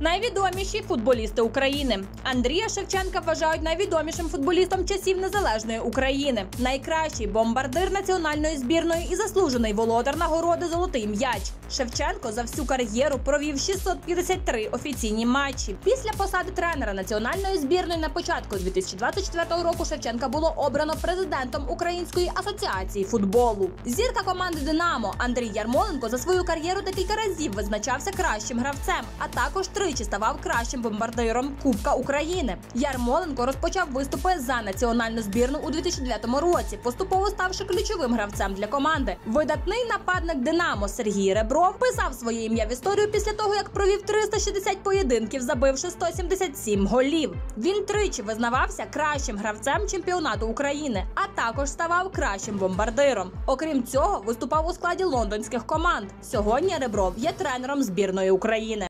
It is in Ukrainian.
Найвідоміші футболісти України. Андрія Шевченка вважають найвідомішим футболістом часів незалежної України. Найкращий бомбардир національної збірної і заслужений володар нагороди «Золотий м'яч». Шевченко за всю кар'єру провів 653 офіційні матчі. Після посади тренера національної збірної на початку 2024 року Шевченка було обрано президентом Української асоціації футболу. Зірка команди «Динамо» Андрій Ярмоленко за свою кар'єру декілька разів визначався кращим гравцем, а також тричі ставав кращим бомбардиром Кубка України. Ярмоленко розпочав виступи за національну збірну у 2009 році, поступово ставши ключовим гравцем для команди. Видатний нападник «Динамо» Сергій Ребров вписав своє ім'я в історію після того, як провів 360 поєдинків, забивши 177 голів. Він тричі визнавався кращим гравцем чемпіонату України, а також ставав кращим бомбардиром. Окрім цього, виступав у складі лондонських команд. Сьогодні Ребров є тренером збірної України.